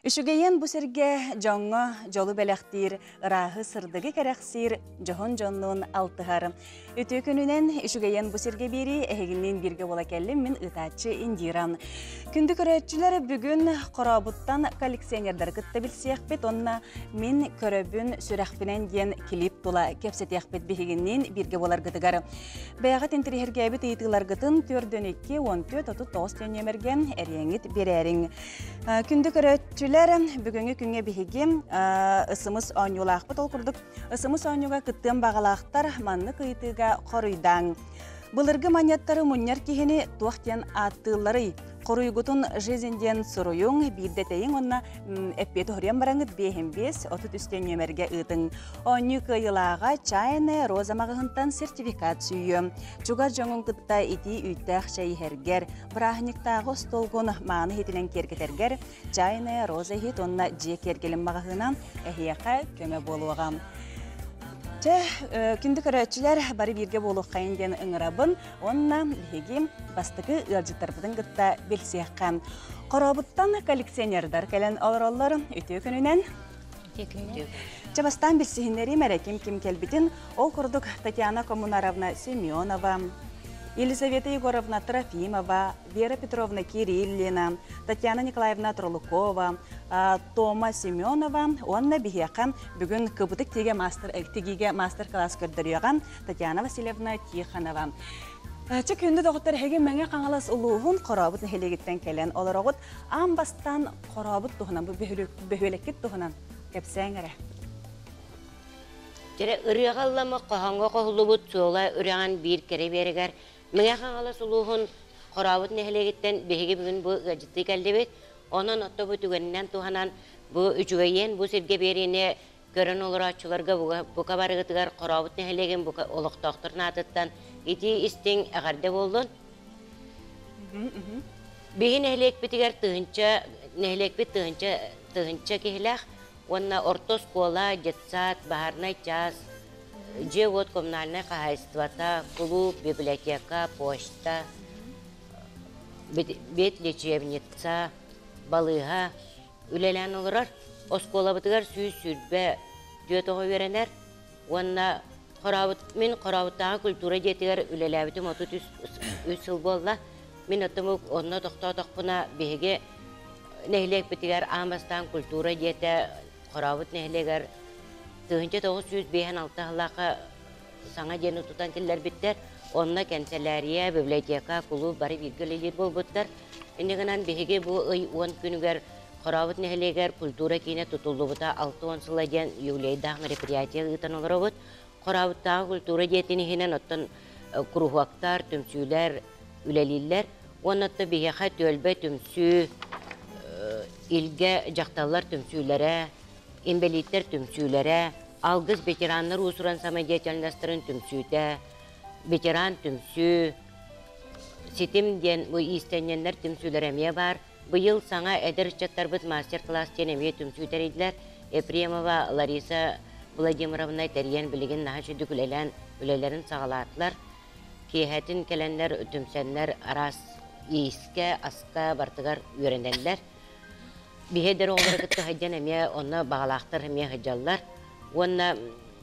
Үшігейен бұсерге жоңы жолу бәләқтір, ұрағы сырдығы кәрәқсір, жоғын жонның алтығары. Өте күнінен үшігейен бұсерге бері әйгіннен бірге бола кәлім мен ұтачы индирам. Күнді көрәтчілер бүгін қорабыттан коллекционердар күтті білсек бет, онына мен көрөбін сүрәқпінен ден келіп тола кепсетек бет бігіннен бірге болар күтігар. Бәяғат интерьерге бет ұйтығылар күтін 4-2-14-39 төнемерген әреңіт берәрің. Күнді көрәтчілер бүгінгі күнге бігі ысымыз оңюлақ бұт ол күрдік. Ысымыз оңюға күттен бағалақтар манны күйтіға қорыйдан. Бұлырғы манеттары мұннер кехені туақтен аттылары. Қоруйгутун жизенден сұруйың, бейдетейін онна әппеті хүрен бараңыт 5-5-30 үстен нөмерге ұйтың. Оңы күйылаға чайны розамағығынтан сертификат сүйі. Чуға жоңын күтта ити үйтәқ шайхергер. Бірағынықтағы столғын мағыны хетінен кергетергер. Чайны роза хет онна же кергелін мағығынан әхияқа көмі болуғам. Күнді көрәтчілер бары бірге болу қайынден ұңырабын, онына бігеге бастықы ұлжыттарбыдың күтті белсияққан. Қорабыттан коллекционердар кәлін олар өте күнінен. Жабастан білсігіндері мәрәкем кем келбетін ол күрдік Татьяна Коммунаровна Семенова, Елизавета Егоровна Трофимова, Вера Петровна Кириллина, Татьяна Николаевна Тролукова, Тома Семенова, онна бігеқан бүгін көбітік теге мастер-класс көрдіріған Татьяна Васильевна Тихонова. Чек үнді доғыттар әге мәңе қаңалас ұлуғын қорабыт нәхелегеттен кәлен олар оғыт, амбастан қорабыт тұғынан, бұл бөхөлеккет тұғынан кәпсәңірі. Жere ырыгаллама қоғанға қоғылыбыт сола ырыған бір кере берігер. Мәңе қаңала сұлуғын қорабыт нәхелегеттен бәйге бүгін бұл ғажытты кәлдебет. Онын отты бұл түгенінен туғанан бұл үчігейен бұл серге беріне көрін олар атшыларға бұқа барығытығар қорабыт нәхелеген олықтақтырын атыттан ити істен әғарде болдың. Бейін нәхелек бітігер тұғынша кехіләқ. Онна ортос кола, детсад, бахарный час, живот коммунальное хозяйство, клуб, библиотека, почта, бет лечебница, балыга, үлелән олырар. Оскола бытыгар сүйіз сүрбе дүйетоғы веренер. Онна мен қорабыттағы культура жетігер үлеләбітім 33 сыл болла. Мен өттімік онна тоқта-тоқпына беге нәйлек бітігер амастан культура жеті Қорабыт нәйлегер 1956 ғылақы саңа дені тұтан келдер біттер. Онына кәнселәрия, библиотека, клуб бары біргілелер бол бұттар. Енегінен бігеге бұл ұй 10 күнігер Қорабыт нәйлегер культура кейіне тұтылды бұта 6-10 сыла ден юлейдағы мероприятия ұйтан олар бұд. Қорабыттағы культура детіні хенен оттан күрухуақтар, түмсүйлер, үлелілер. Онытты бігеға төлбе түмсү, илге жақталар түмсүйлері, Ембелиттер түмсүйлері, алғыз ветеранлар ұсыран самадетелінастырын түмсүйді, ветеран түмсүй, сетім ден истененлер түмсүйлер әме бар. Бұйыл саңа әдір чаттар бұд мастер-класс ден әме түмсүйдер еділер. Эпремова Лариса Владимировна тәрген білеген наға жүді үлелерін сағалатылар. Кейхәтін кәләнлер түмсәнлер арас иіске, асқа бартығар үйренденлер. Бихедер оңғыр күтті хайден әме оны бағалақтыр әме хайджалар. Оны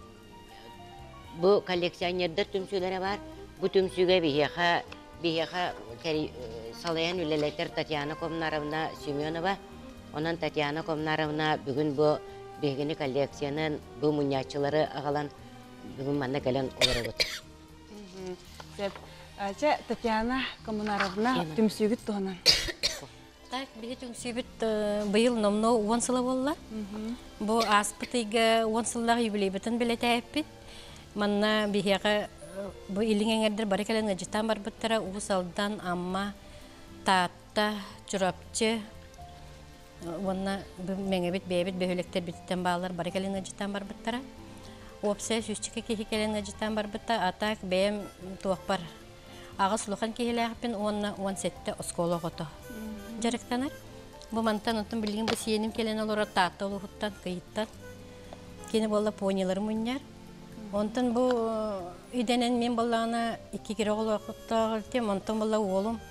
бұл коллекционердер түмсүйлері бар. Бұл түмсүге бихеға салаян үлелеттер Татьяна Комнаровна Семенова. Онын Татьяна Комнаровна бүгін бұл бігіні коллекцияның бұл мұнятчылары ағалан бүгін манна кәлен олары бұд. Татьяна Комнаровна түмсүгіт тұғынан. Так, бігетін сөйбіт бұйыл номно 10 сылы болла. Бұл аспытыға 10 сыллағы юбилей бұтын білеті әппет. Манна бігеға бұл илің әңердер бары кәлін ғажыттан бар бұттара ұғыс алдан амма, таатта, жүрапчы. Онна мәңебет, бәйбет, бөхелектер біттен бағалар бары кәлін ғажыттан бар бұттара. Опсай сүзчікі кехі кәлін ғажыттан бар бұтта, атақ бәйім туақ бар. Ағыз лұқан кехіләғіппен 17 осколы ғоты. Жарықтанар. Бұл мантан ұттың білген бұл сиенім келен олар таатта олығыттан, қиыттан. Кені болла понилар мұньяр. Онтан бұл үйденен мен боллағына 2 кері олығыттағыл тем, онтан болла олым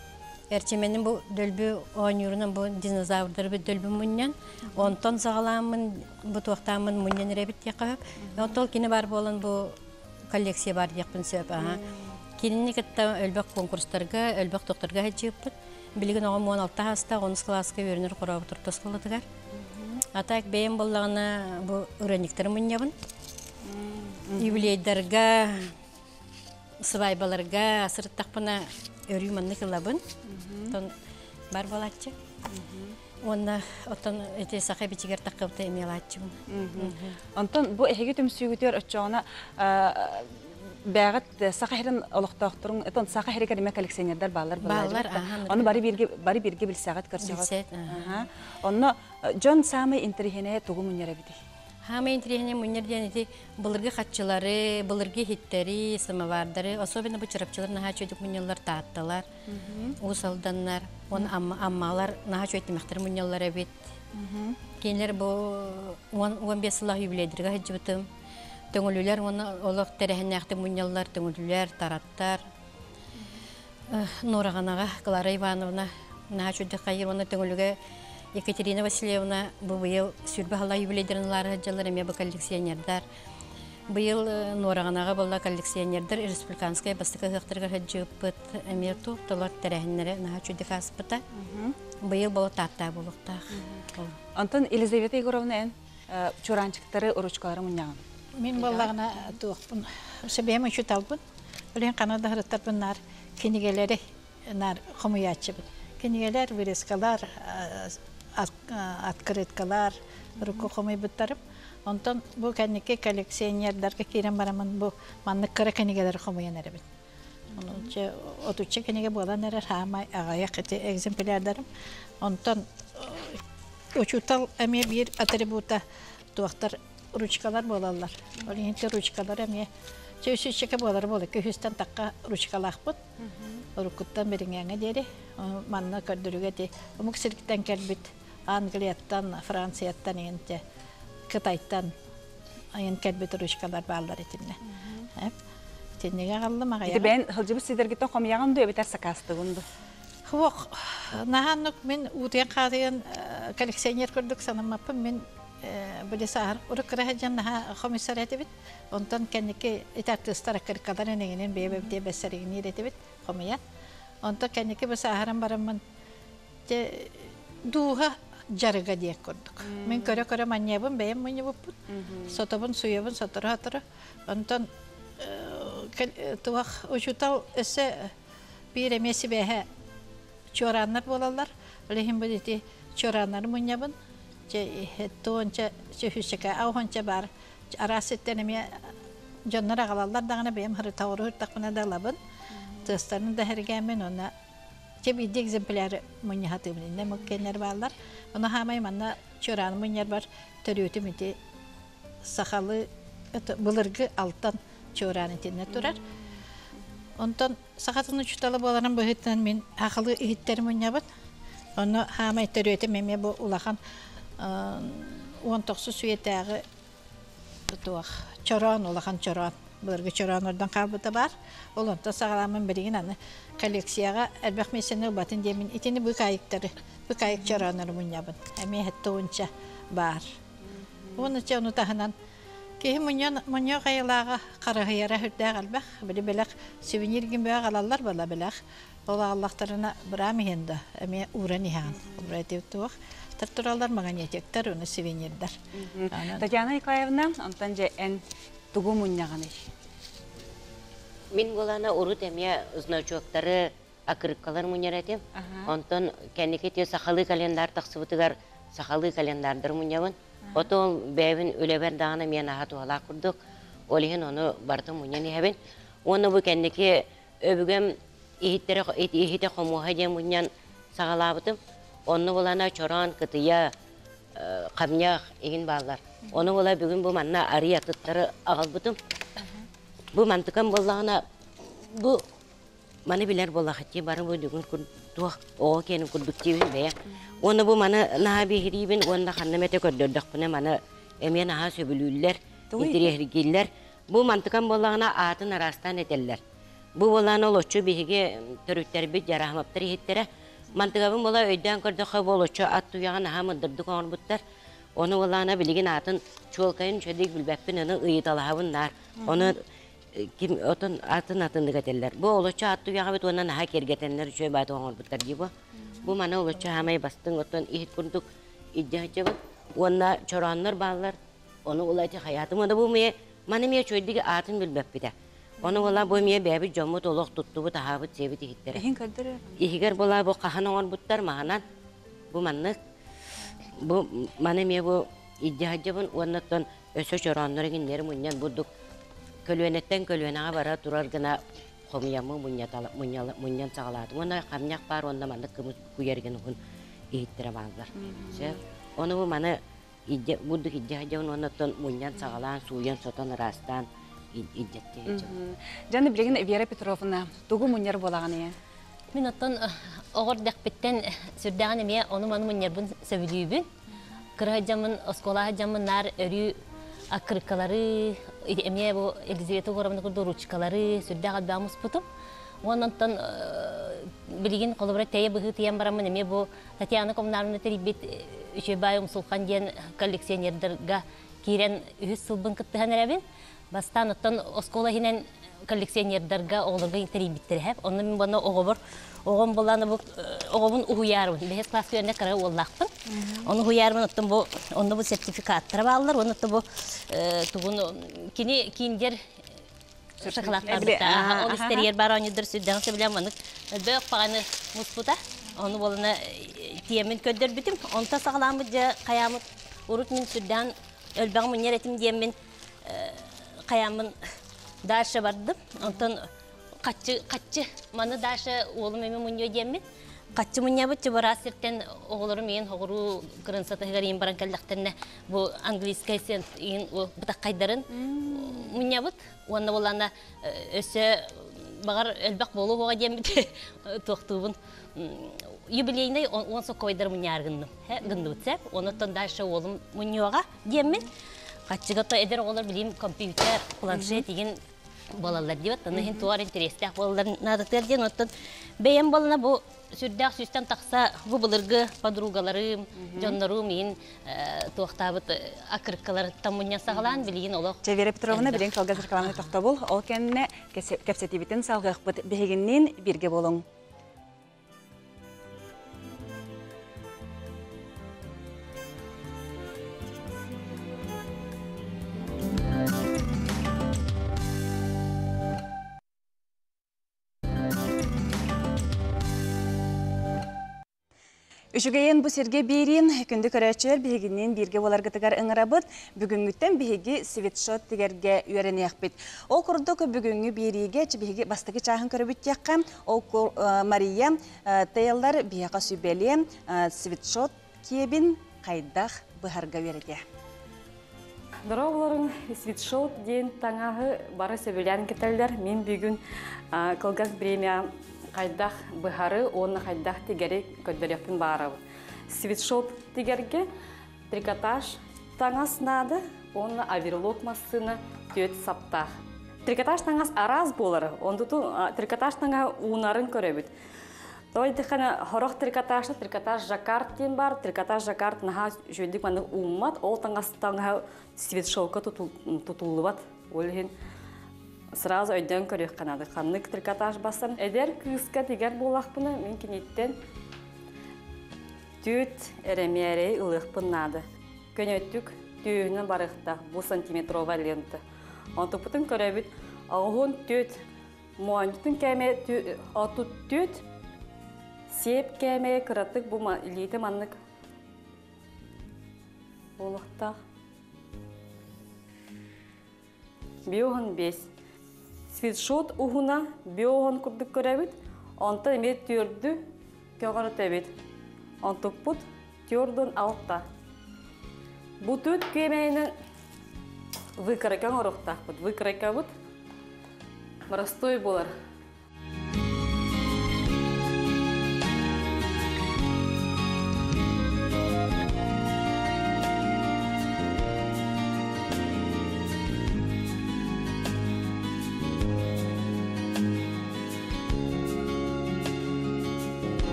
Erçemenin bu dölbü oynurunun bu dinozavrları bir dölbü munyan. Ondan sağlamın bu tuğtamın munyan rebit yakap. Ondan kini var bolan bu kolleksiya var yakın söp. Kinini katta ölbek konkurslarga, ölbek doktorga hecipit. Bilgin oğum 16 hasta 10 klaska görünür kurağı turtas kılıdıgar. Atak beyin bollağına bu öğrenikleri munyabın. Юбилейдерге, свайбаларга, сырттак бана өрүмөннү кылабын. Тон бар балачы. Онда отон эте саха бичигер такыбыта эмелачы. Онтон бу эһиге төмсүгүтөр өчөөнө бәгат сахарын олохтоохтурун этон сахар кереме коллекционердер баллар Баллар, Оны бары бирге билсагат көрсөгөт. Онно Джон самый интерихене тугу муньеребити. Хама интерихене муньерден эти былыргы хатчылары, былыргы хиттери, самовардары, особенно бу чырапчылар наха чөйдүк муньялар тааттылар. Усалданнар, он аммалар наха чөйдүмактар муньялар эбит. Кейинлер бу 15 сылах юбилейдерге хаджыбытым. Төңөлүлөр оны олох терехеннакты муньялар, төңөлүлөр, тараттар. Нораганага Клара Ивановна наха чөйдүк кайыр оны төңөлүгө Екатерина Васильевна быйыл сүрбахала юбилейдеринлары хаджалар эме бу коллекционердар. Быйыл Нораганага болла коллекционердар республиканская бастыка хактырга хаджыппыт эме тукталар терехеннере наха чөйдүк аспыта. Быйыл боло татта болуктак. Антон Елизавета Егоровна чуранчыктары уручкалары муньягын. Мен баллагына туакпын. Себем үчү талбын. Олен Канада хырыттарбын нар кенигелери нар хомуячыбын. Кенигелер вирескалар открыткалар руку хомой буттарып. Онтон бу кенеке коллекционердарга кирен барамын бу маннык кара кенигелер хомуянарыбын. Онча отуча кенеге болан эрер хама агаяк экземплярдарым. Онтон учутал эме бир атрибута туактар ручкалар болалар. Олинте ручкалар эме чөйсүчеке болар болы. Көһүстен такка ручкалакпыт. Рукуттан бериңеңе дери. Манна көрдүрүгө де. Муксирктен келбит. Англияттан, Францияттан энте, Кытайттан аян келбит ручкалар баллар этинне. Тенеге калдым агая. Ити бен хылжыбы сидергиттен хомуягын ду эбитер сакастыгынды. Хуак, наханнык мен утен кадыгын коллекционер көрдүк санамаппын. Мен Бөлесахар уруккара хаджан наха комиссар этебит. Онтон кенеке итартыстар кыркадар энегенен бебебде бессеригини этебит хомия. Онтон кенеке бесахаран барамын. Те духа жарыга диек көрдүк. Мен көрө маньябын бейем муньябыппын. Сотобун суябын сотора атыры. Онтон туах учутал эсе бир эмеси бэхэ чораннар болалар. Олехин бэдити чораннар муньябын. Hettonca çöhüşeke avhonca bar arasetteneme jonlara galallar dağına benim harita oruh takmına dalabın tıstarını da hergemen ona bir de egzemplar munyahatımın ne mükkenler varlar ona hamay manna çoran munyar var törütüm iti sakalı bulurgu alttan çoran etine turar ondan sakatını çutalı bolanın bu hitten min akıllı hitler munyabın onu hamay törütüm eme bu ulakan 19 süyetəği çoran olakan çoran. Bulurgu çoran oradan kalbıda var. Olanda sağlamın birinin anı kolleksiyaga elbək mesene batın demin itini bu kayıkları, bu kayık çoranları munyabın. Emi hette onca var. Onun için onu tahınan ki munyo kayılağa karahıyara hürdəğ elbək. Bili bilək süvenir gibi alallar bala bilək. Ola Allah'tarına bıramıyında. Emi uğran ihan. Uğraydı tuğ. Tarturalar mağan yetecekler, onu sevinirler. Татьяна Николаевна, ondan же en tuğu munyağın iş. Min bolana urut emya значоктары akırıkkalar munyaretim. Ondan kendiki te sakalı kalendar taksıbıtıgar sakalı kalendardır munyavın. Oto bevin öleber dağına miyana hatu hala kurduk. Olihin onu bartı munyani hebben. Onu bu kendiki öbügem ihite komuha diye munyan sağalabıtım. Onu bolana çoran kıtıya kamyak egin bağlar. Onu bola bugün bu manna arıya tıtları ağalbıtım. Bu mantıkan bollağına bu manı biler bollağıtçı barın bu düğün kurduq oğa kenin kurduk diyeyim be. Onu bu manı naha behiriyibin onda kannamete kördürdük buna manı emye naha söbülüller, itiri hergiller. Bu mantıkan bollağına atın arastan eteller. Bu olan oluşu bihiге törütтербит жарахмаптар ihittere. Mantığabın bola öyden kırdığı oluşu at tuyağın hamındırdık onurbutlar. Onu olana bilgin atın çolkayın çödik bilbeppin onu ıyıdalahabınlar. Onu kim otun atın dıgateller. Bu oluşu at tuyağı bit ondan ha kergetenler şöyle batı onurbutlar gibi. Bu mana oluşu hamay bastın otun ihit kurduk. İddiacabı. Onlar çoranlar bağlar. Onu olayca hayatımda bu miye manemiye çöydük atın bilbeppide. Onu ola bu miye bebi jomut oluk tuttu bu tahabıt sevit ihittere. Ehin kaldırı. İhiger bola bu kahan onurbutlar mahanan. Bu manlık. Bu manemiye bu İddiacabın ondan ösö çoranları günleri munyan bulduk. Kölvenetten kölvenağa bara durar gına komiyamı munyan sağladı. Ona kamyak var onda manlık kımız bu yergen hun ihittere bağlar. Onu bu mana bulduk İddiacabın ondan munyan sağlan suyan sotan rastan iddetti. Canı bilgin Vera Petrovna tuğu munyar bolağını ya. Min oton oğur dekbitten sürdağın emeye onu manımın yerbun seviliybün. Kırhacamın, oskolahacamın nar örü akırkaları, emeye bu Elizabeth Uğramını kurdu ruçkaları sürdağ albağımız putum. Ondan bilgin kolabora teye bıhı tiyen baramın emeye bu Tatiana Komnarını teribet üçe bayım sulkan diyen kolleksiyonerlerga kiren ühüs sılbın kıttıhan erabin. Bastan oton oskola hinen kolleksiyonerlerga oğlarga teribetleri hep. Ondan min bana oğubur. Oğum bolanı bu oğumun uhuyarım. Behes klası yönüne karar oğlakpın. Onu uhuyarım oton bu onda bu sertifikatlara bağlılar. Onu da bu tuğunu kini kincer şakalatlarında. O isteriyer baranıdır sütten sebilemanık. Büyük paganı musputa. Onu bolana tiyemin ködür bitim. Onta sağlamıca kayamut urut min sütten ölbağımın yeretim diyemin kayamın darşa vardım. Ondan kaççı manı daşa oğlum emin munyo diyemin. Kaççı munya bıçı bu rasirten oğlurum yiyin hoğuru kırınsata hıgarıyım barankallaklarına bu Angliskaysen yiyin bıtak kaydarın munya bıt. Onda bolanda öse bağır ölbak bolu hoğa diyemin toğtuğun. Юбилейный он со койдар муняргынным. Гынды битсеп, онотон дальше олым муньёга диеммен. Качыгата эдер олар билим компьютер, планшет деген балалар дип, аны хин туар интерестах балалар надыктар ден оттон бейем балына бу сүрдәк сүстән такса бу булыргы подругаларым, жоннорум мен туактабыт акыркалар тамуня сагалан билген олок. Вера Петровна билен калгазыр каламны тохтобул. Ол кенне кепсетибитен салгык бит бегеннен бирге болуң. Үшігейін бұ серге берін күнді көрәчер бігінен бірге оларғытығар ыңырабыд, бүгінгіттен бігі светшот тегерге үйеріне әқпет. Ол құрдық бүгінгі беріге бігі бастығы чағын көрібіт яққа, ол Мария тәйелдар бияға сүбелі светшот кебін қайдақ бұхарға верге. Дұрауыларын светшот ден таңағы бары сөбелен кетелдер. Мен бүгін қылғыз бремия қайдақ бұхары, оны қайдақ тегері көддерекпін барауы. Светшот тегерге трикотаж таңас нады, оны аверлок масыны төт саптақ. Трикотаж таңас араз болары, онды трикотаж таңа уынарын көребіт. Той дихана хорох трикотажы, трикотаж жаккарт ден бар, трикотаж жаккарт наға жөндік маны уымат, ол таңас таңа светшотқа тұтулыват. Олген сразу өйден көрек қанады. Қанық трикотаж басын. Әдер күйіске дегер болақпыны мен кенеттен төт әремерей ұлықпын нады. Көнеттік түйінің барықта 5 сантиметрова ленті. Онты бұтын көребіт ағын төт мұғанютын кәме атут төт сеп кәме қыратық бұл илейті маннық олықта. Биоған 5. Светшот уғына биоған күрдік көрәбіт, онты еме түрді көғаны тәбіт. Онты бұт түрдің алтта. Бұт өт көмейінің выкаракан орықтақ бұт. Выкарака бұт марастой болар.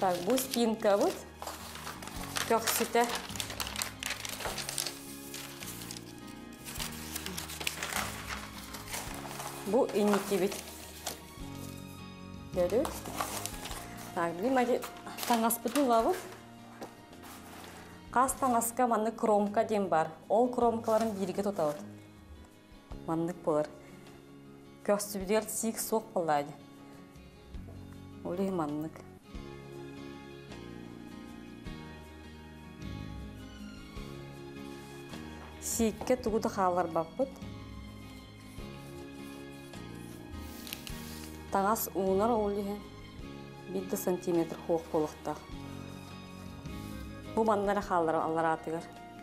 Так, бу спинка вот. Көксүтэ. Бу инники бит. Görüyoruz. Так, білмәді таңас бүтін лавыз. Қас таңасқа манны кромка дем бар. Ол кромкаларын бірге тұтауыд. Маннық болар. Көстібідер сик соқ болады. Олей маннық. Сикке тұғыды қалар баппыд. Таңас уынар олейін. 1 сантиметр хоқ болықтақ. Бұл мандары қалар алар атығар.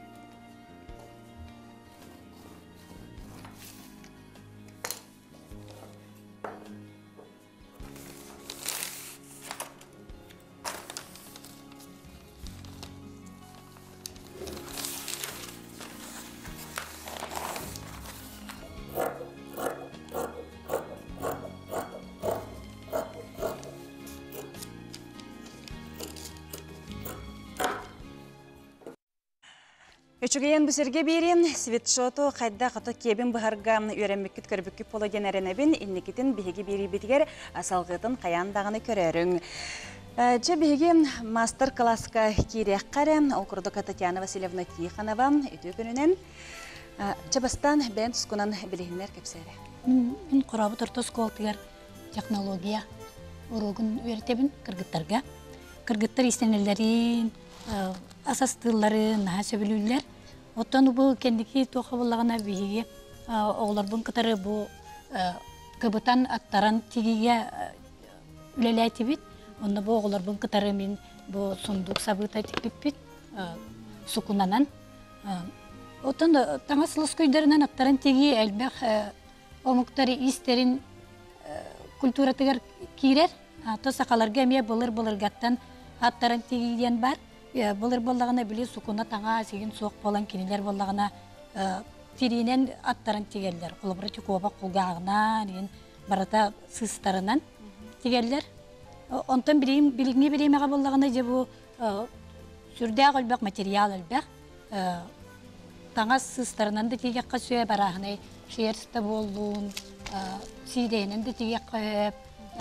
Өчүгейен бүсерге берен, светшоту қайда қаты кебін бұхарға үйренмеккет көрбіккі полы денәренебін, иннекетін бігі бері бітігер асалғытын қаяндағыны көрерің. Че бігі мастер-класска кейрек қары, Окурдука Татьяна Васильевна Тиханова, өті күнінен. Че бастан бән тұскынан білігінер кепсері? Мен құрабы тұрты сколтығар технология ұрығын өретебін кыргыттарға. Кыргыттар истенелерін, асастыларын, сөбілілер. Оттан бұл кендікі тоқа болағына бейге оғыларбын қытары бұл көбітан аттаран тегеге үлелі айтыбет. Онда бұл оғыларбын қытары мен бұл сұндық сабыт айтып сұқынанан. Оттан таңа сылыс көйдерінен аттаран теге әлбәқ омықтары истерін культуратығар кейрер. Тосақаларға ме бұлыр-бұлырғаттан аттаран тегеден бар. Бұлыр болағына біле сұқына таңа сегін соқ болан кенелер болағына тиринен аттарын тегелдер. Қолыбыры текоба қолғағына, барата сыстарынан тегелдер. Онтан білігіне беремеға болағына же бұл сүрдәғ өлбәқ, материал өлбәқ. Таңа сыстарынан да тегек қасуя барағына шерсті болуын, сиренен де тегек қойып,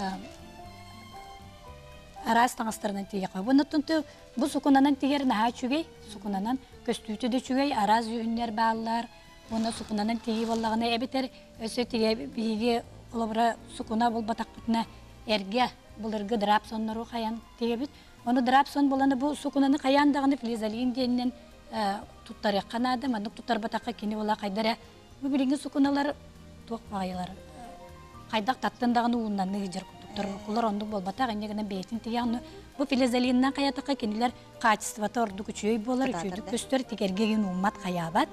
арас таңастарынан тегек қойып. Бұны тұнты бұл сұқынанан тегер наға чүгей, сұқынанан көстүйті де чүгей, араз үйінер бағылар. Оны сұқынанан теге болағына әбетер өсі теге бейге қолыбыра сұқына бұл батақ бұтына әрге бұлырғы дырап соннару қаян теге біт. Оны дырап сон боланы бұл сұқынаны қаяндағыны флизалин денінен тұттары қанады, мандық тұттар батаққа кені бола қайдары. Бұл білінгі сұқыналар тоқ бағайлар. Қайдақ таттындағыны уыннанны жер құлар онды бол батақ әнегінен бейтін тегеғыны. Бұл филизалиннан қаятаққа кенелер қачыстываты орды күчөй болар, үчөйді көстер тегергеген умат қаябат.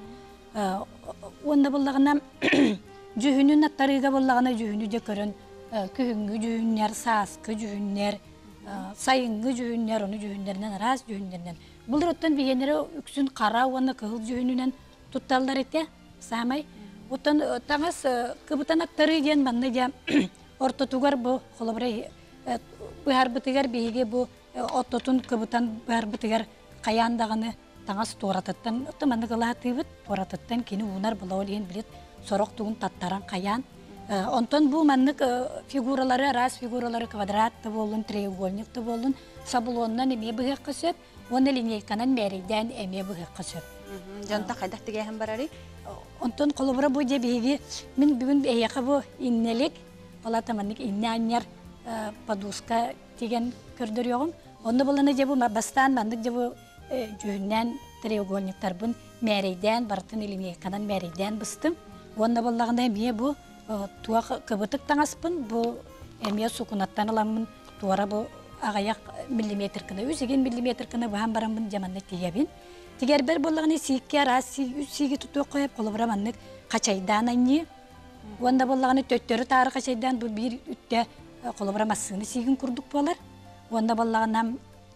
Онда болағына жүхінін аттарыға болағына жүхіні де көрін, күхінгі жүхіннер, сасқы жүхіннер, сайынғы жүхіннер, оны жүхіндерінен, рас жүхіндерінен. Бұлдар оттан бейенері үксін қара, оны қығыл жүхінінен тұтталдар еті, самай. Оттан таңыз кыбытан аттары ден манны де ортотугар бұл қолыбырай бұхар бұтығар бейге бұл оттотун кыбытан бұхар бұтығар қаяндағыны таңас торатыттан, ұттыманды қылаты бұд, торатыттан кені ұнар бұла олейін білет, сорок туғын таттаран қаян. Онтон бұл маннық фигуралары, рас фигуралары квадратты болын, треугольникті болын, сабулоннан әме бұғық қысып, оны линейканан мәрейден әме бұғық қысып. Жонта қайдақ тегейін барары? Онтон қолыбыра бұл де бейге, мен бүгін әйеқі бұл иннелік, олата маннық инне аннер подушка деген көрдір еғым. Онда боланы де бұл бастан мандық де бұл жүхіннен треугольниктар бұн мәрейден, бартын линейканан мәрейден бұстым. Онда болағында әме бұл туақ кыбытық таңаспын, бұл әме сұқынаттан аламын, туара бұл ағаяқ миллиметр кіні, өзеген миллиметр кіні бұған барамын жаманны тегебін. Тегер бір болағыны сүйікке арас, сүйігі тұту қойып, қолыбыра маннық қачайдан әне. Онда болағыны төттері тары қачайдан бұл бір үтте қолыбыра массығыны сүйігін күрдік болар. Онда болағынам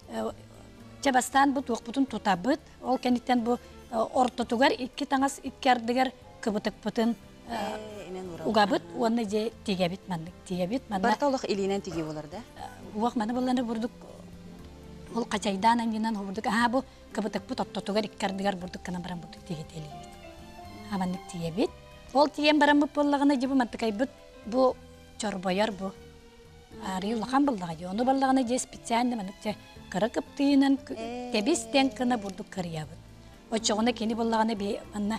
жабастан бұл туық бұтын тұтабыд. Ол кәнеттен бұл ортотуғар, екі таңас, екі ардығар кыбытық бұтын угабыт, оны же тегебит маннык, тегебит манна. Барта олық илинен теге болар да? Уақ маны боланы бұрдық Ол қачайдан аңдинан хобурдук бу кыбытык бу тоттотугар иккардыгар бурдук кана баран бурдук тигетелибит. Аманнык тиебит. Ол тиен баран бу боллагына жибу маттыкайбыт бу чорбояр бу. Ари улахан болдага жону боллагына же специально маныкча кырыкып тыйынан тебистен кына бурдук кырыябыт. Очогуна кени боллагына бе манна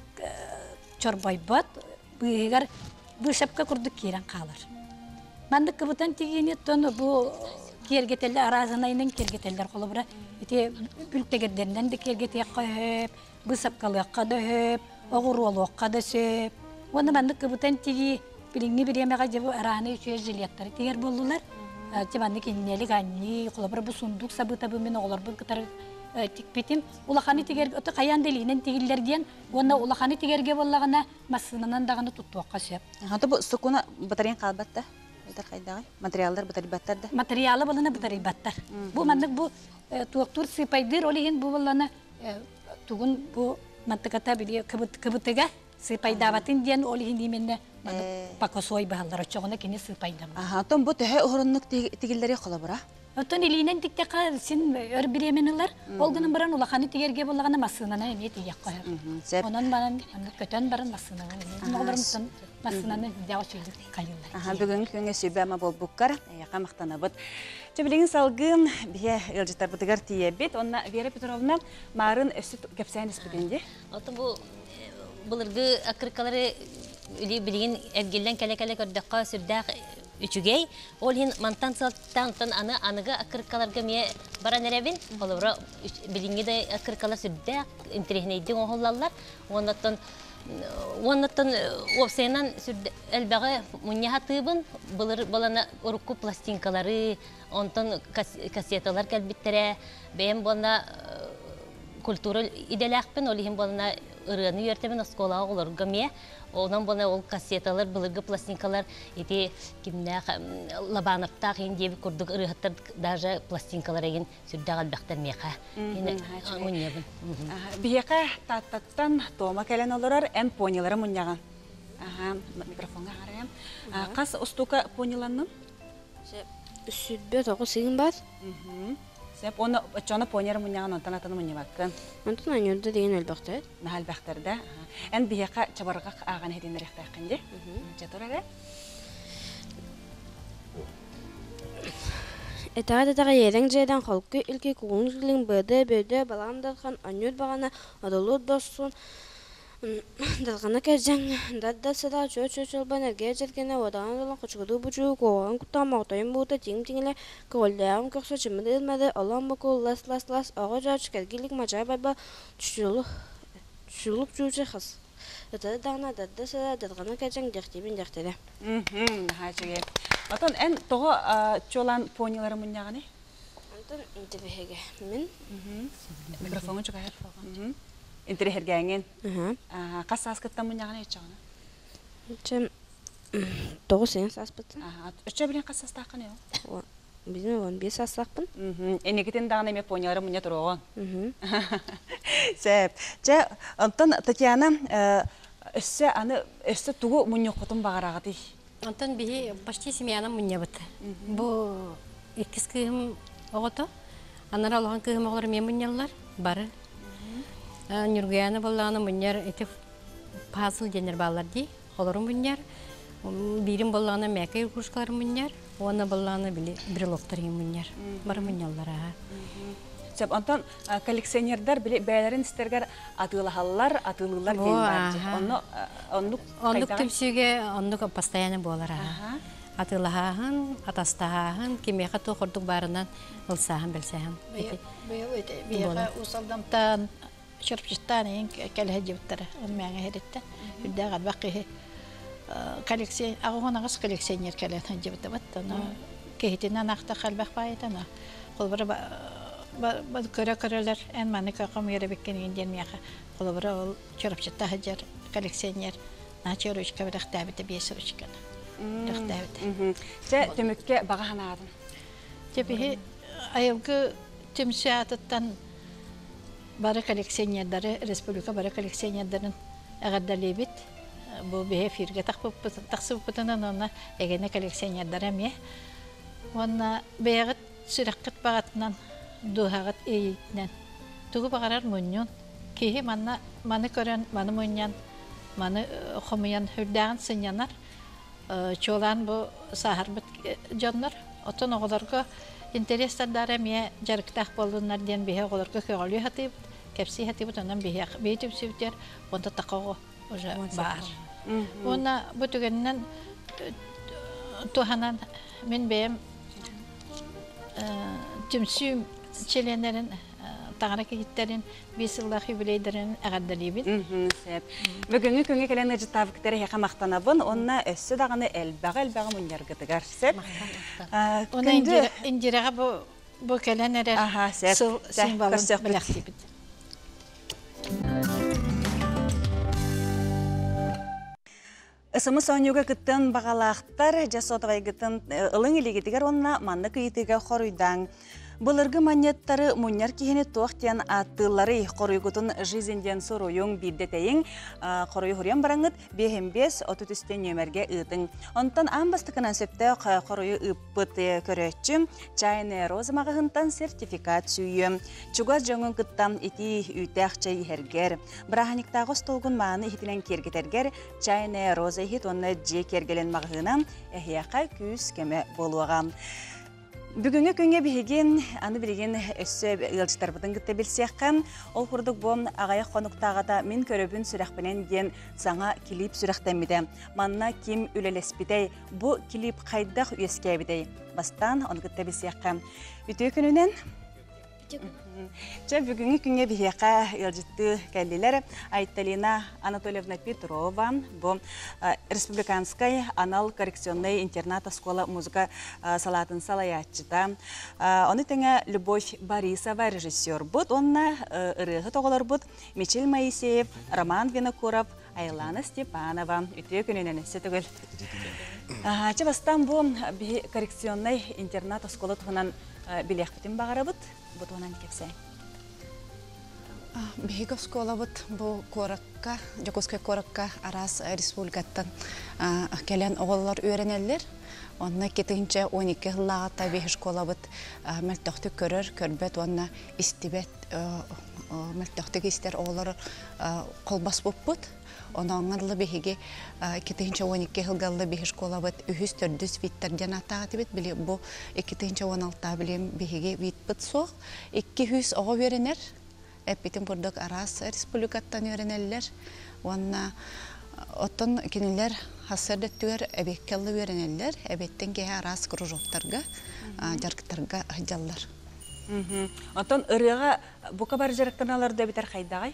чорбойбот быгар бу шапка курдук кирен калар. Мандык кыбытан тигини тону бу кергетелер аразанайнын кергетелер колобура ите бүлтегердеринен де кергете кып бу шапкалыкка да хөп огурулукка да сөп. Оны мандык кыбытан тиги билинги биремега жебу араны үчө жилеттер тигер болдулар. Чеманды киннелик анни колобура бу сундук сабыта бу мен оглар бу кытар тикпетим улаханы тигер ото каян делинен тигиллер диен оны улаханы тигерге боллагана масынынан даганы туттуакка сөп. Хата бу сукуна батарейн калбатта. Айтар кайдагы материалдар батарибаттар да. Материалы болана батарибаттар. Бу мандык бу туактур сыпайдыр олеген бу болана тугун бу мантыката били кыбытыга сыпайдабатын диен олеген дименне пакосой баалдар очогуна кини сыпайдам. Том бу төһө оруннук тигилдери колобура. Отон илинен тиктека син өр биременилер олгунун баран улаханы тигерге боллагана масынана эме тигек коер. Онон баран көтөн баран масынана нолормтон масынаны дяочулук кайылдар. Бүгүнкү күнгө сүбөмө болбуккар яка мактанабыт. Жебилиңин салгын бие ылжытар бутыгар тиебит. Онна Вера Петровна марын өсүт кепсайын испидинде. Ото бу булыргы акыркалары билигин эргелден келе-келе көрдөккө сүрдак үчүгей ол хин мантан салтан аны аныга акыркаларга ме бара неребин олора билинги де акыркалар сүрдак интернетте оңоллалар оннаттан опсенан сүрдө элбага мунья тыбын булыр балана урукку пластинкалары онтон кассеталар келбиттере бем бона культура иделякпен ол хин балана ырыны йөртемен оскола олорга ме онан бона ол кассеталар былыргы пластинкалар эти кимне лабановта кен деби курдук ырыхаттар даже пластинкалар еген сүрдөгал бактар меха муньябын Бияка таттан тома келен олорар эн понилары муньяган. Микрофонга караям. Кас устука пониланны? Сүрбе тогы сыгын бар. Сеп оны чона понер муньяган онтан атаны муньябаккан. Онтон аньорда деген элбактар. Нахал бактарда. Эн бияка чабарга аган хедин рехтакынде. Жатурага. Этага ерен жайдан халкы илки кугунлин бөдө баландархан аньор багана адолу досун далгана кержен дадда сада чөчөл банерге жергене одан долан кочуду бужу коон кутамактайын бута тиң-тиңле колдам көксө чымдылмады алам бокол лас ага жач кергилик мажа байба чулук жужу хас. Это дана дадда сада далгана кержен дехтибин дехтере. Хачыге. Атан эн того чолан понилары муньяганы? Антон интербеге мен. Микрофонга чугайыр. Интерхергенген. Касас кытта муньяганы ичаганы. Чем того сен саспытын. Өчө билен касас таканы о. Биздин он бес асакпын. Энекитен дагы эме понилары мунья турган. Сеп. Же Антон Татьяна өссө аны өссө тугу муньякотун багарагаты. Антон бии почти семьяна муньябыт. Бу иккис кыым огото. Анар алган кыым оглар мен муньяллар бары. Нюргаяны боллаганы муньяр эти пазл денер баллар ди. Олорун муньяр. Бирим боллаганы мәкәй кружкалар муньяр. Оны боллаганы брелоктар муньяр. Бары муньяллар. Сеп Антон коллекционердар бәйләрен истергәр атылалар дигән бар. Онны төпсүгө онны постоянно болар. Атылаһын, атастаһын, кимега тохордук барынан ылсаһын белсәһен. Бияга усалдамтан шырпчыштан келе җибтәре. Мәңе һәдәттә. Үдәгә бакый коллекция агыгынагыз коллекционер келе җибтә баттана. Кеһитеннән акта хәлбәх байтана. Кулбара ба көрәләр эн маны какам йөрә беккән индән мияха. Кулбара ул шырпчытта һәҗәр коллекционер. Начерочка бирәхтә бит бесрочка. Се төмөккә багаһанадын. Тепе айылгы төмсәттән бары коллекционерлары республика бары коллекционерларын агадалебит. Бу бе фиргә тахсып бутанан аны эгене коллекционерлары ме. Онна бәягыт сүрәккәт багатынан дуһагат эйнен. Тугу багарар муньон. Киһи маны көрөн, маны муньян, маны хомуян хүрдәгән сынянар. Чолан бу сахарбыт жоннор. Отон оголорго интерестардар эмие жарыктах болдунар ден бихе оголорго көгалүй хатып, кепси хатып онан бихе бейтүп сүптер, онда такого уже бар. Она бу түгеннен туханан мен бем түмсүм челенерин тагыра киттерин бисыллах юбилейдерин агаддалибит. Бүгүнкү күнгө келен ыжытабыктары яка мактанабын, онна өссө даганы элбага муньяргытыгар сеп. Оны индирага бу келенерер символун билектибит. Ысымы сонюга кыттын багалаактар, жасотовай кыттын ылың илигитигер онна манны кыйтыга хоруйдаң. Былыргы монеттары муньяр кихини туақтен аттылары қорыйгутын жизенден соруйың биддетейін қорый хуриян бараңыт 5-5-30 нөмерге ұйтың. Онтан амбастықынан сөпті қорыйы ұппыт көрөтчі чайны розымағығынтан сертификат сүйі. Чугаз жоңын кыттан ити үйтәқ чай хергер. Біраханиктағы столғын мағыны хитінен кергетергер чайны роза хит онны же кергелен мағығына әхияқа күз кеме болуға. Бүгінгі күнге бігеген, аны білеген өссі ұлжытар бұдың күтті білсеққан, ол құрдық бұл ағаяқ қонуқтағада мен көрібін сүрәқпінен ден саңа килип сүрәқтәмеді. Манна кем үлелеспідей, бұл килип қайдақ үйескәбідей. Бастан оны күтті білсеққан. Үті күнінен? Бүгінгі күнге бігеқа ұлжытты кәлілер Айталина Анатольевна Петрова, бұл республиканскай анал коррекционный интерната школа музыка салатын салаятчыта. Оны тәңі Любовь Борисова режиссер бұд, онна ұрығы тоғылар бұд Мичел Моисеев, Роман Винокуров, Айлана Степанова. Үті күнінен өсі түгіл. Бастан бұл коррекционный интерната школа тұғынан білек бітін бағара бұд. Бұтуынан кепсей. Бейгі школа бұд бұл қораққа, Жокускай қораққа арас республикаттан келен оғылар өренелер. Онна кетігінші 12 ғылағата бейгі школа бұд мәлтіқті көрір, көрбет, онна істебет, мәлтіқті істер оғылар қолбас бұп бұд. Ona onlarla behiги ikinci 12 yılgalı behi şkola bit 3-4 vitterden atağıtı bit bile bu 2016 bilim behiги vit bit soğuk 200 oğa verenler epitin buradaki aras respublikattan verenler ona oton kiniler hasırdettüler ebekkelli verenler ebetten ki aras krujoktarga jarktarga hıjallar. Oton ırığa bu kadar jarktanalarda biter kaydağay?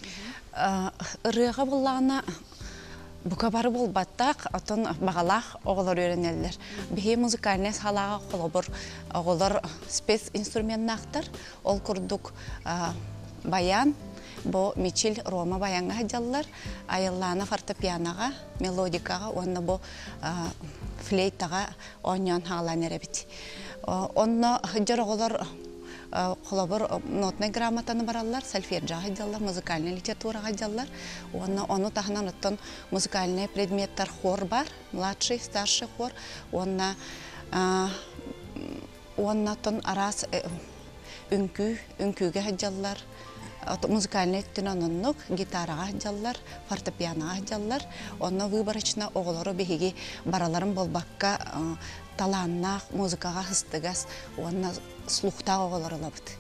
Irıға болағына бұқа бары бол баттақ, отын бағалақ оғылар өренелер. Бейі музыкальный салаға қолабыр оғылар спец инструментін ақтыр. Ол күрдік баян, бұл Мичел Рома баянға хадялар, айылланы фортепианаға, мелодикаға, онны бұл флейтаға оньон хағалан әребет. Онны жыр оғылар қолабыр нотный грамотаны баралар, сальфеджа хадялар, музыкальный литература хадялар. Оны тағынан оттан музыкальный предметтар хор бар, младший, старший хор. Оны тон арас үнкүге хадялар, музыкальный түнанынық, гитараға хадялар, фортепианаға хадялар. Оны выборочна оғылары бейге бараларын болбаққа таланнақ, музыкаға хыстығас, оны слухта оғылары лабыды.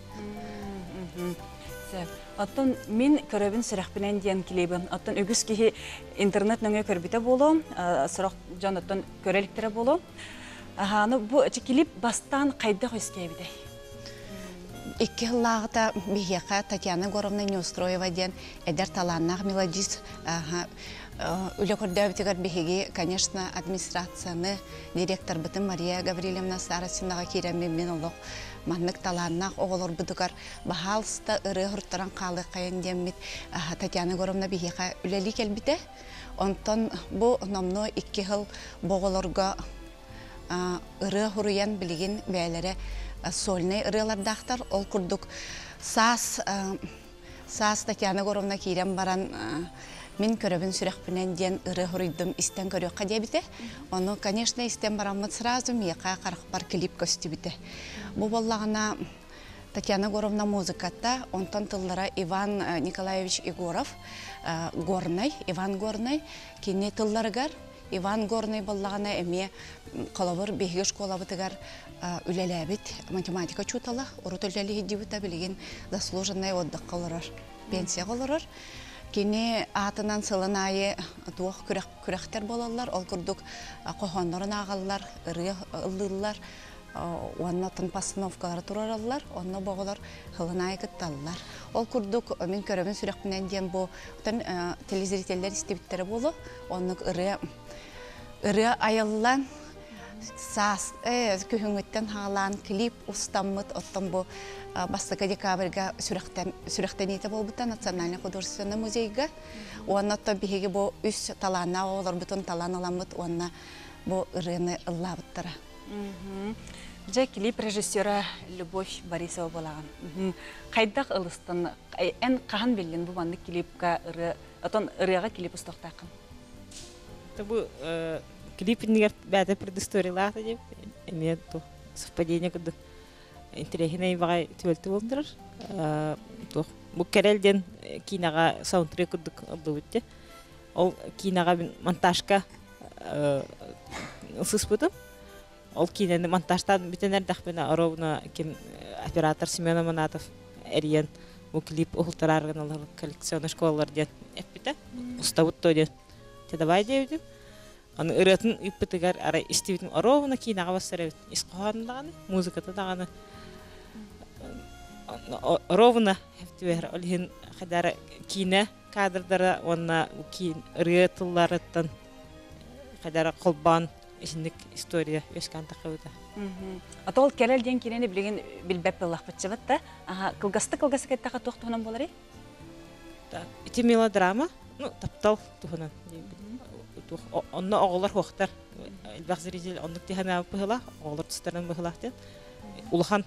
Оттон мен көрөбін сұрақпінен дейін келейбін. Оттон өгіз кейі интернет нөңе көрбіте болу, сұрақ жан оттон көреліктері болу. Бұл келіп бастан қайдақ өскейбіде? 2 жыллағыта бейеқа Татьяна Горовна Неустроева ден әдер таланнақ мелодист үлі көрдәбітігер бейге, конечно, администрацияны директор бітім Мария Гаврилевна Сарасинаға кереммен мен олық маннық таланнақ оғылыр бұдығар бағалыста ұры ғұрттаран қалы қайын деммет Татьяна Горовна бейеқа үлелі келбіде. Онтан бұл номно 2 жыл боғылырға ұры ғұрыян білген бәйлері сольный ырылардақтар ол күрдік сас Татьяна Горовна кейрен баран мен көрөбін сүрәқпінен ден ыры ғұрыйдым істен көріққа дебіте. Оны, конечно, істен барамыд сразу меқа қарық бар клип көсті біте. Бұл болағына Татьяна Горовна музыката, онтон тыллара Иван Николаевич Егоров, Иван Горный, кини тылларыгар, Иван Горный боллағана әме қалавыр бейгі школабытыгар үлеләбіт математика чутала, орут үлелі хиддибіта білген заслуженный отдық қалырар, пенсия қалырар. Кини атынан сылын айы туық күрәқтер болалар, ол күрдік қоғандарын ағалар, ұры ұлылар, онна тын постановкалары тураралар, онна боғылар хылынай кытталылар. Ол күрдік мен көрімін сүрекпінен ден бұл телезрителер істебіттері болу, онны ұры айыллан сас күйіңіттен ғалан клип ұстаммыт, оттан бұл бастықы декабрға сүректен еті бол бұта Национальный художественный музейға. Онна оттан бігеге бұл үс талана олар бұтын талан аламыт, онна бұл ұрыны ұлла бұттыра. Жа клип режиссера Любовь Борисова болаған. Қайдақ ұлыстан, ән қаған белген бұл банды клипка ұрыға клип ұстақтақын? Бұл клип негер бәді предысториялағы деп, әме совпадение күдді интересіне бағай түбелті болдырыр. Бұл кәрелден кинаға саундтрек күддік ұлды өтті. Ол кинаға монтажка ұсыс бұдым. Ол кинені монтажтан бітенер дақпена Оровна оператор Семен Аманатов әрген бұл клип ұғылтарарғын олар коллекционы школалар ден әппіті. Ұстауыт той ден. Тедабай деуді. Аны ұратын үппітігер арай істеудің Оровна кинаға бастар әбіт. Исқоғанындағаны, музыкаты дағаны. Оровна әптібер олығын қадары кине кадрдары, онна ұры тұлларыттан қадары қолбан исинник история өскан тақыбыда. Атол кәрел ден керені білген білбәп болақ бітчі Кылгасты кәттіға тоқтығынан болар ей? Ити мелодрама, таптал тұғынан. Онны оғылар хоқтар. Илбақ зритель оннық дейін әбіп бұғыла, оғылар тұстарынан бұғылақтен. Улыхан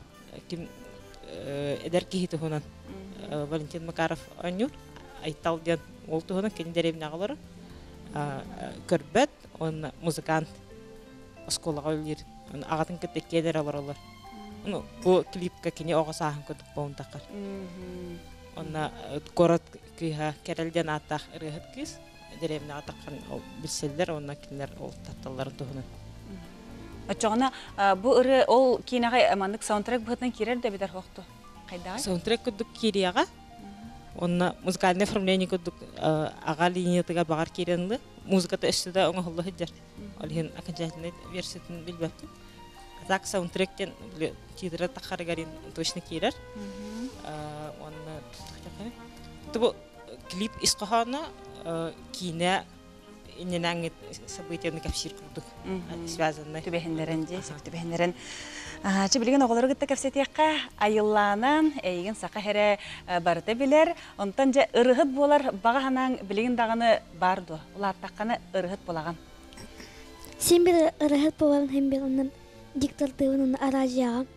әдер кейі тұғынан. Валентин Макаров ойнур, айтал ден ол тұғынан кендеребін ағылары. Көрбәт, он музыкант. Осколаға өлер, ағатын кеттеккедер алар олар. Бұл клипка кене оға сағын көдік болын тақар. Онна город күйға кәрелден аттақ ұрығыт күйіз, дәреміне атаққан білселдер, онна кенлер ол тапталарын тұғынан. Отчоғына, бұл ұры ол кейінаға әмандық саундтрек бұғытын керер де бедер хоқты? Қайдағы? Саундтрек көдік керияға, онна музыкальный оформление көдік аға линиятыға бағар керенді. Музыката өстіде оңа ғылы хыджар. Олығын окончательный версиятын білбәптім. Так саундтректен тидірі тақарыгарин точно керер. Онны тұқтақаны. Бұл клип исқахана кейіне иннен аңет событияны кәпсир күрдік. Связанный. Түбәхіндерін де, түбәхіндерін. Білген оғылары күтті кәпсетеққа айылланан, әйген сақа әрі барды білер. Онтан жа ұрығыт болар, бағанан білген дағаны барды. Олар таққаны ұрығыт болаған. Сен бір ұрығыт боларын hem bir onun diktordığının aracıya.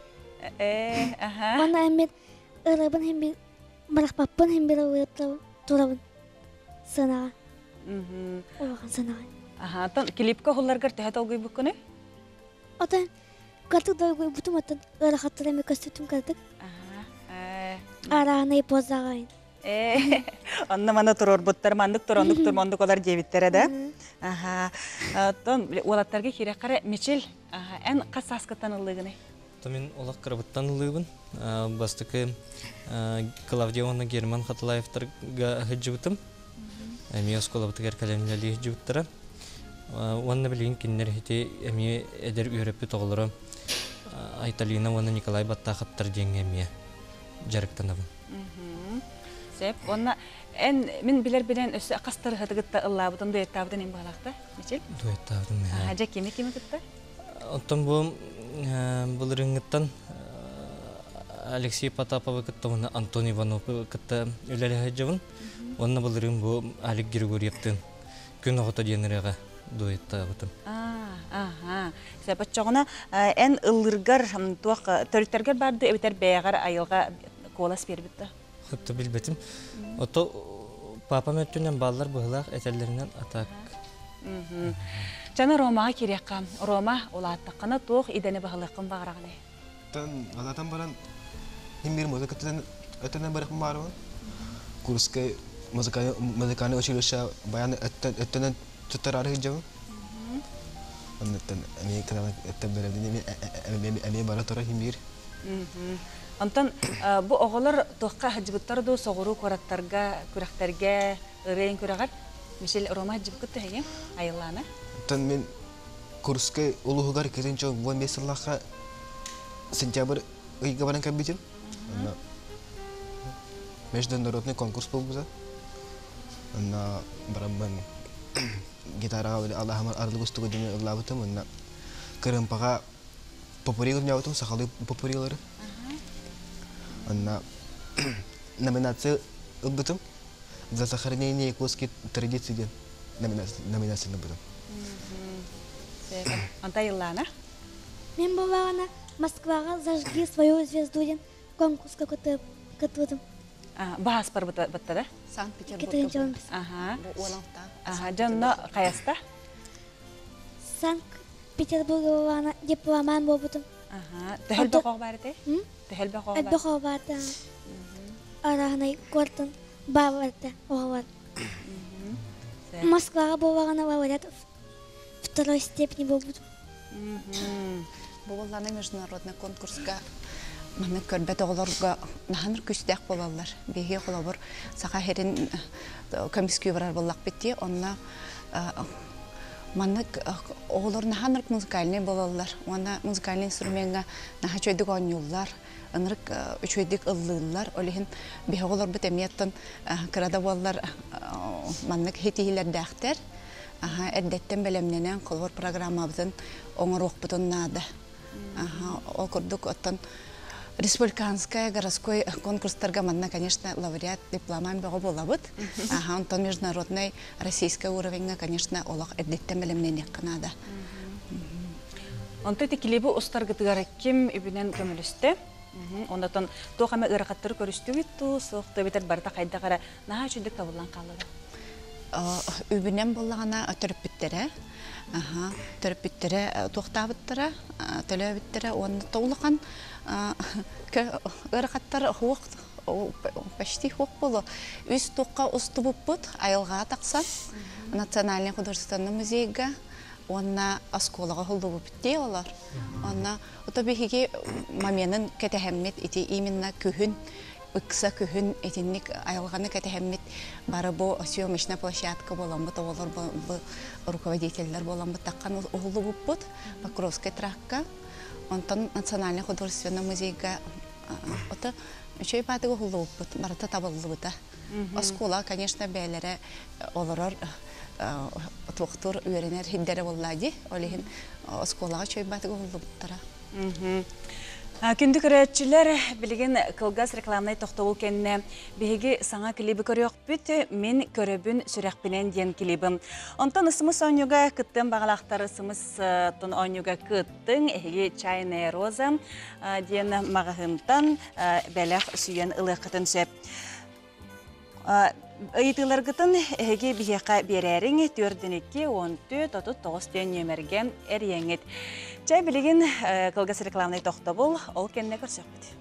Ona hem bir ұрығын hem bir maraqpapın hem bir ұрығыт turabın sınağa. Olağın sınağa. Klipka hullargar təhət olğuy bu konu? Odan Kartık doygu butum atan ırıqattıra mı köstütüm kartık. Arağına ipozağayın. Anna mana turur buttar, mandık turunduk turmanduk olar jebittere de. Olattarga kirek qara Michel, en qasasqa tanılığını? Мен олақ қырабыттан ұлығын. Бастықы Клавдионы Герман Қатылаевтарға хыджыбытым. Әме осколабытығар кәлемләлі хыджыбыттара. Онны білген кеннер хеті әме әдер үйрепі тоғылыры. Айталина оны Николай Баттақыттар дейін әме жарықтанабын. Сәп, онна мен білер-білен өсі қастыр ғытығытта ұллабыдың дуэттабыдың ең бағалақты, Мечел? Дуэттабыдың, ә. Жа кеме күтті? Оттан бұл рыңғыттан Алексей Потапова күтті, оны Антон Иванов күтті өләрі ғаджабын. Онна бұл рың бұл Алик Григорьевтің күн оғыта дейініріға дуэттабыдың. Сәп, отчоғына ән ұлырғар, төріттергер барды, өбетер бәйғар айылға қолас бербітті? Құтты білбетім. Ото папам өттінен балалар бұғылақ әтерлерінен атақ. Жаны Ромаға кереққа. Рома олаттыққаны тоқ идені бағылыққын бағырағыны? Алатан баран химир музыка это барах марва. Курское музыкальное училище баян это тутарары джав. Он это берем баратора химир. Антон бу оголор тоққа хаҗбыттар до соғыру кораттарга күрәхтәргә рейн күрәгәт Мишель Рома хаҗбыкты хәйе айыллана. Тан мен Курское улугар киринчо вон меселлаха сентябрь ыйга баран кабитим. Международный конкурс был буза. На барабан гитара Аллахмар арлыгыстыгы дине ыглабытым. На кырымпага попурил нявытым сахалы попурилары. На номинация ылбытым. За сохранение якутских традиций ден номинация ылбытым. Антайыллана? Мен бабағана Москваға зажги свою звезду ден конкурсқа көтіп. Баас бар бытта да? Санкт-Петербург. Жанна қаяста? Санкт-Петербург бабағана дипломан болбытым. Тәхіл бақуға бары те? Тәхіл бақуға бары? Бақуға барды. Арағынай көртін бабарды оға бар. Москваға бабағана лауреат второй степени болбытым. Бұғыланы международный конкурсқа маны көрбет оғыларға наханыр күстәк болалар. Беге қолабыр сақа херін комиссия барар болақ бетте, онна маны оғылар наханыр музыкальный болалар. Онна музыкальный инструментға наха чөйдік оңюллар, ынырық үчөйдік ыллылар. Олеген беге оғылар бұт әметтен кырада болалар маны хетихилер дәқтер. Әддеттен бәлемненен қолғыр программабызын оңыр оқпытын нады. Ол күрдік оттан республиканская городской конкурстарға манна, конечно, лауреат дипломан бағы болабыд. Онтан международный российский уровеньға, конечно, олақ әддеттен бәлемненен қынады. Онты текілебі ұстарғытығары кем үбінен көмілісті? Ондатан тоқамы ұрақаттыры көрісті бітті, соқты бетер барда қайда қара наға үшіндік табылан қалады? Үбінен болағана түріппіттері, тоқтабыттыра, төлөбіттері, оны тоғылыған ұрақаттар почти хуқ болу. Үз тоққа ұсты бұппыт, айылға тақсан, Национальный художественный музейға, онна асколаға huldu бұппітте олар. Онна, отобегеге маменін кәтәхәммет еті именно күхін, Икса күхін етінник айылғаны кәтәхәммет бары бұл съемочная площадка болан бұт, олар руководителлер болан бұт, таққан ұлы бұп бұт, Покровская тракка, онтан Национальный художественный музейға оты үшөй бадығы ұлы бұп бұт, барыта табылы бұта. Оскола, конечно, бәлері оларар тоқтыр үйерінер хиддері боллади, олеген осколаға үшөй бадығы ұлы бұттара. Күнді көрәтшілер білген қылғас рекламнай тоқтауыл кәніне бейге саңа клибі көріоқ бүт, мен көрібін сүрәқпінен ден клибім. Онтан ысымыз ойнуға күттің бағалақтары ысымыз тұн ойнуға күттің әйге чайная роза ден мағығымтан бәләқ сүйен ұлықытын сөп. Ыйтыларгытын әйге бейеқа берәрің 4-2-14-39 ден нөмерген әреңет. Чай білеген қылғас рекламнай тоқты бұл, ол кәніне көрсек бұд.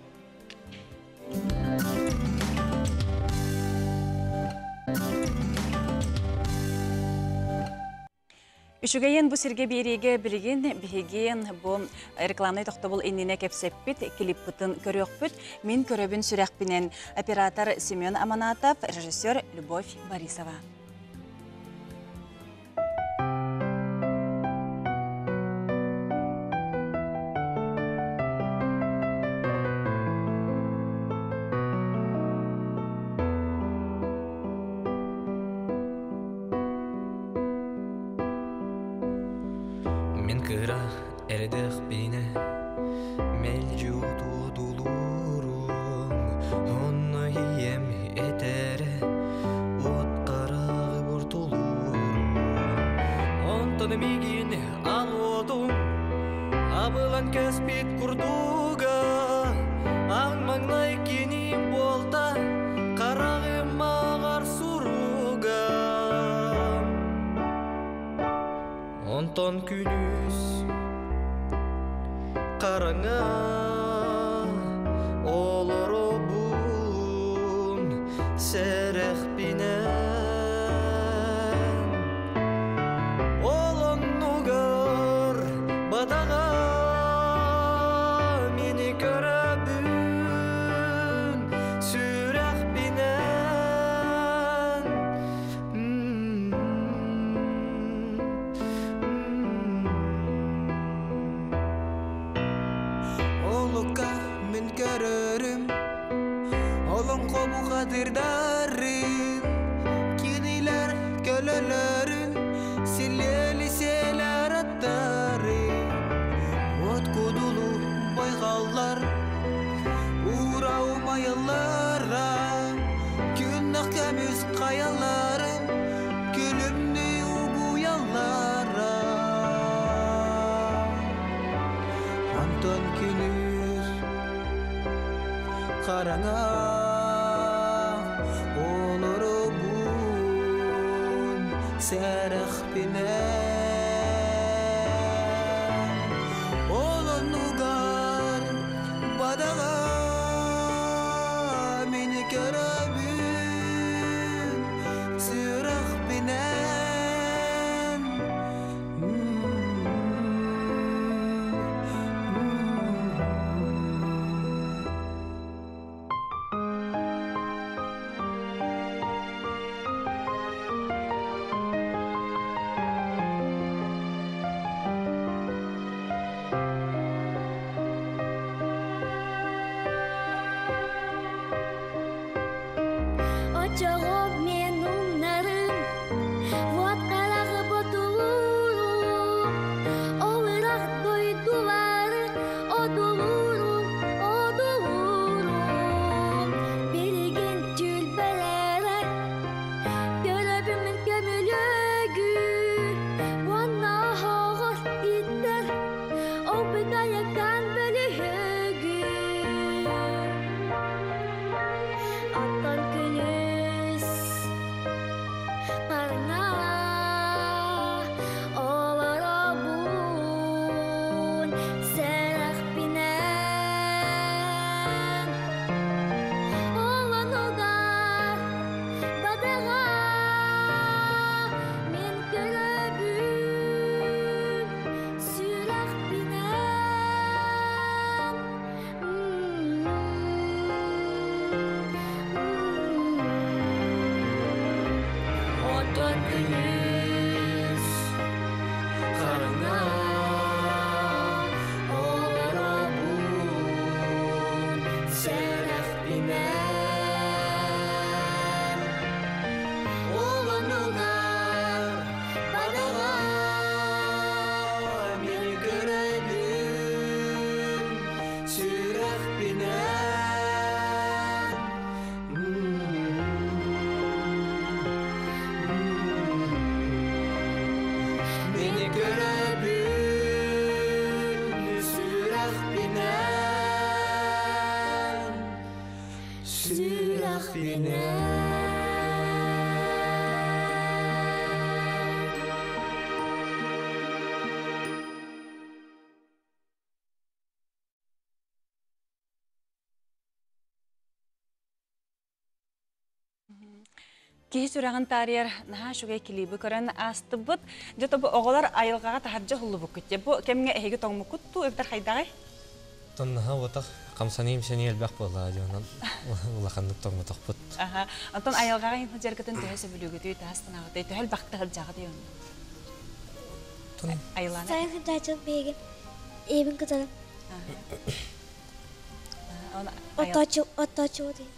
Үшігейін бұл сірге береге білеген бігеген бұл рекламнай тоқты бұл еніне кәпсеп біт, клип бұтын көрек бұд, мен көребін сүрәқпінен оператор Семен Аманатов, режиссер Любовь Борисова. Кыра эрдэх бине мелжу тудулурун онно ием этере откарагы буртулурун онтон мигин алодум абылан кеспит курдуга аң маңнай киним болта карагы магар суруга онтон күнүс караңа олоро сәрәх бинен олоннугар бадаға мені көрәбін сүрәх бинен олука мен көрөрім Olun komu kadirdarın Kiniler kölelerin Silleli seler attarın Ot kudulu baygallar Uğra umayallara Günah kemiz kayalarım Gülümlü uguyalara Anton günüz Karanga Sərəx binən Olunugar badağa Meni görəbün Sərəx binən Oçoğum menumlarım Vot qarağı botulurum Oğırak doyduları Odulurum Bilgin tülbelere Görəbimin gömülögü Vonna hoğur itler O bidayaktan bölühögü Attan günüz Karna Olara bun Sərəx binən Olan olar Badağa Men görəbün Sürəx binən Oton günüz Karna Olara bun Sərəx binən Olan olar Badağa Meni görəbün Sürəx binən Beni görəbün Sürəx binən Sürəx binən Кеһи сүрәгән тарьер наһа шугай килибе көрән астыбыт жото бу оголар айылгага таһарҗа хуллубу күтте. Бу кемгә эһиге тоңму кутту эбтер хайдагы? Тоннаха ватах камсаним сени элбәк була жонан улаханды тоңму тохпут. Аха. Антон айылгага ин җәргәтен төһәсе бүлүгө түй тастына гыты төһәл бакты хәҗәгы дигән. Айылана. Сайын хыдачыл беген Эбин кытарым Оттачу ди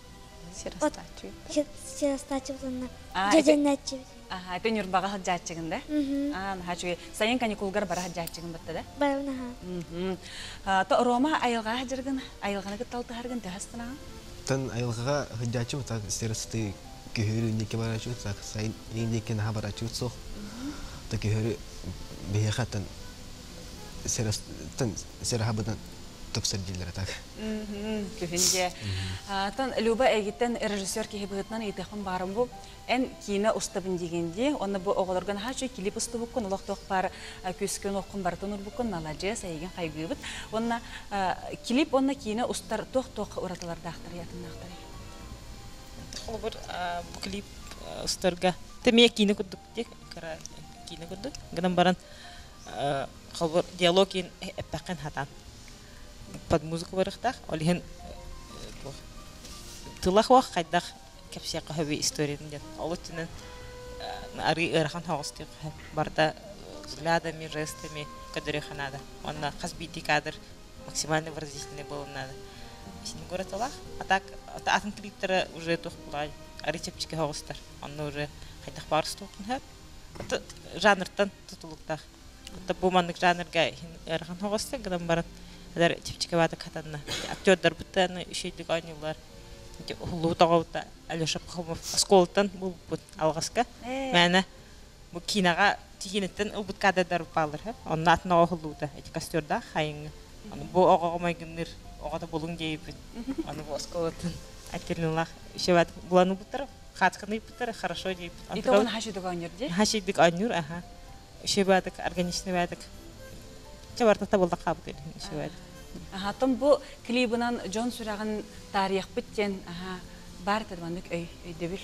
Сирастачу тонна Жажанначу Аха, ты нюрбага хәҗәчигин да? Наһа шугай сайын каникулгар бара хәҗәчигин битте да? Барнаха То Рома айылга хәҗәргән айылганы кытталты һәргән тастына. Тан айылга хыдачу так сирасты көһөрү неке барачу так сайын неке на барачу сох. Так көһөрү бехатан сирастан сирахабдан топсер дилер так. Көһинҗә. Тан Люба әгиттен режиссер киһи быгытнан итәхән барым бу. Эн кино устабын дигәнде, аны бу огларган һәчә клип устабы көн лохтох пар күскөн окун бартын урбукын наладжес әйген кайгыбыт. Онна клип онна кино устар тох-тох ураталарда ахтар ятын ахтар. холбор бу клип сторга теме кине кудук дек кара кине кудук гынан баран холбор диалог ин эппакен хатан под музыку барыхтах олихен тылах вах кайдах кепсия кахаби историяден ден олутинен ари ырахан хагыстык барда взглядами жестами кадыре ханада онна казбити кадр максимально выразительный был надо син город алах а так атын клиптері уже тухлай ари чепчики хагыстар онна уже кайдах барыстык хат это жанртан тутулуктах это бу мандык жанрга ырахан хагыстык гынан барат Дар чипчика вата катанна. Актердар буттаны ишейдик айнылар. Лутагаута Алёша Пахомов осколтан бул бут алгаска. Мәне бу кинага тигинеттен бут кададар балыр. Онна атна огылуда. Эти костерда хайын. Аны бу огогомай гынныр. Огада болун дейбит. Аны бу осколтан актернлах ишеват буланы буттар. Хатканы буттар хорошо дейбит. Итогон хашидик айнырди. Хашидик айныр, аха. Ишеватык органичный Чавартата болда кабыт ишеват. Том бу клибынан Джон сураган тарих биттен бар тармандык өйдөбүл.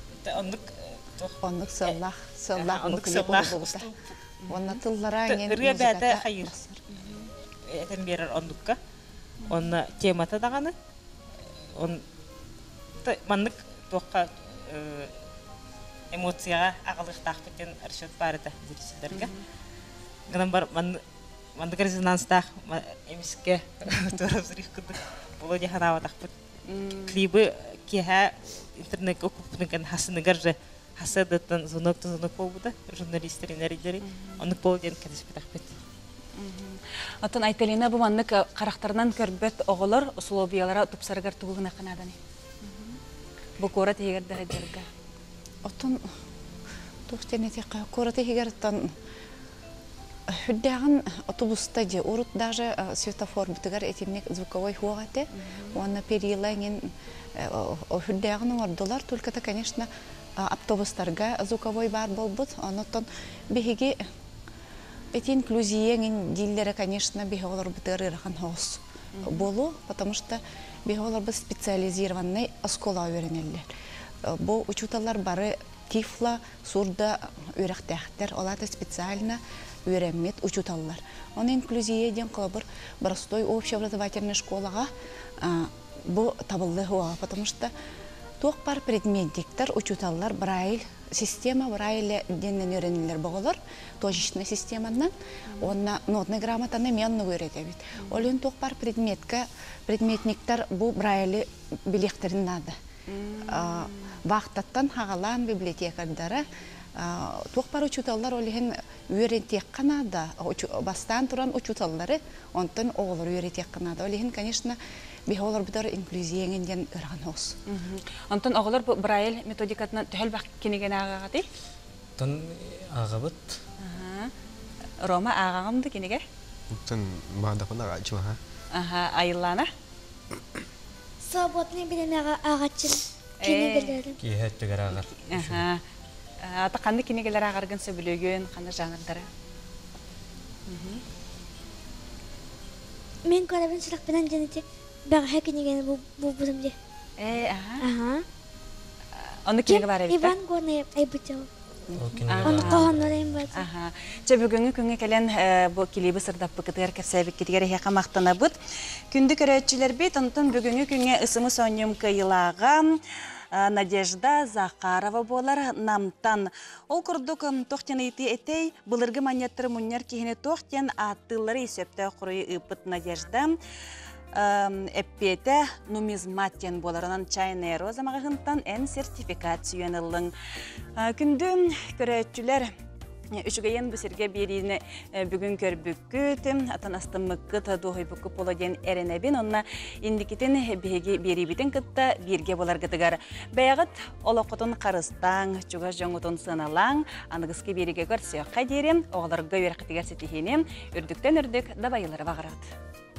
Ондук сыллах болду. Онна тыллара ген ребята хайыр. Этен берер ондукка. Онна темата даганы. Он мандык токка эмоцияга агалыктак биттен аршат барыта зрительдерге. Гынан бар Мандык резонанстах эмиске турап зриккыдык. Володя ханаватах бут. Клибы кеха интернет окупныкан хасыныгар же хасадаттан звонок болбуда. Журналисттер энергиялери. Оны полден кадыспытах бит. Атын айтелина бу мандык карактарынан көрбөт оголор условиялара тупсаргар тугугуна канаданы. Бу кора тегерде хайдырга. Отун тухтенете кора тегерден Хүддяган автобуста же урут даже светофор битгар этинник звуковой хуагате. Он перелагин хүддяган ордолар только-то, конечно, автобустарга звуковой бар болбут. Онотон беги эти инклюзиен диллере, конечно, беголар битгар ирхан хос болу, потому что беголар бы специализированный школа öğrenеллер. Бу учуталар бары тифла, сурда үйрәктәхтер, олар специально үйрәммет учуталлар. Он инклюзия ден кылабыр простой общеобразовательный школага бу табылды хуа, потому что тох бар предметиктер учуталлар брайль система брайль деннен өйрәнелер боголар, точечный системаннан, онна нотный грамотаны менны өйрәтәбит. Олен тох бар предметниктер бу брайль билектерин нады. Вақтаттан хағалан библиотекардары тоқпар учуталлар олеген үйрентек қанада, бастан тұран учуталлары, онтан оғылар үйрентек қанада. Олеген, конечно, бейхолар бұдар инклюзиеңінден ұрған оғыз. Онтан оғылар Брайль методикатынан түхіл бақ кенеген ағағады? Тон ағабыт. Рома ағағымды кенеге? Тон бағдақын ағачы ма? Айыллана? Саботный білен ағачын. Киһәттегәр агар. Ата қанды кенегелер ағаргын сөбілеген, қанды жанрдары? Мен көрәбін сұрақ бінен жәнеті бәғі кенегені бұлбұдым де. Оны кенеге бар әбітті? Иван Горный әйбітеу. Оны қоғанлар әйім бәді. Че бүгінгі күнге кәлен бұл келебі сырдап бұқытығар кәпсәбік кетігер әйеқа мақтана бұд. Күнді көрәтчілер бет, онтын бүгінгі күнге ұсымы соңым кайылаға Надежда Захарова болар намтан. Ол күрдік тоқтен еті етей, бұлырғы манеттірі мұннер кейіне тоқтен аттылары есепті құры ұпыт Надежда. Эппете нумизматтен боларынан чайны роза мағығынтан ән сертификат сүйенілің. Күнді көрәтчілер Үшігейен бұсерге берейіні бүгін көрбүккүт, атын астымыққыт доғай бүккі поладен әрінәбін, онына индикетін берейбітін күтті берге болар күтігар. Бәйіғыт олақытын қарыстан, жүға жоңытын сыналаң, анығыске береге көрсе қадерім, оғыларға өрі қытығар сетихенем, үрдіктен үрдік дабайылары бағырады.